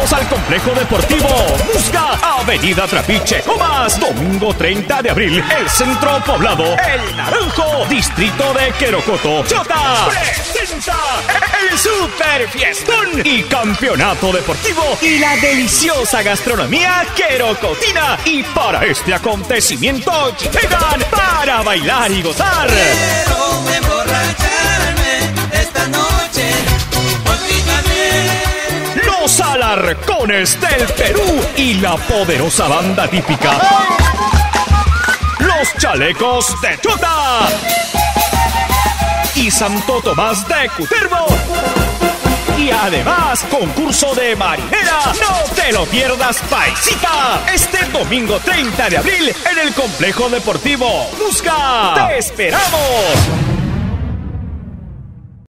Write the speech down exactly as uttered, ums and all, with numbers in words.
Vamos al Complejo Deportivo Musca, Avenida Trapiche, Comas. Domingo treinta de abril, el Centro Poblado, El Naranjo, Distrito de Querocoto. Chota presenta el Super Fiestón y Campeonato Deportivo y la deliciosa gastronomía querocotina. Y para este acontecimiento llegan para bailar y gozar. Quiero emborracharme esta noche, olvídame. Los Alarcones del Perú y la poderosa banda típica. Los Chalecos de Chota y Santo Tomás de Cutervo. Y además, concurso de marinera. ¡No te lo pierdas, paisita! Este domingo treinta de abril en el Complejo Deportivo Musca. ¡Te esperamos!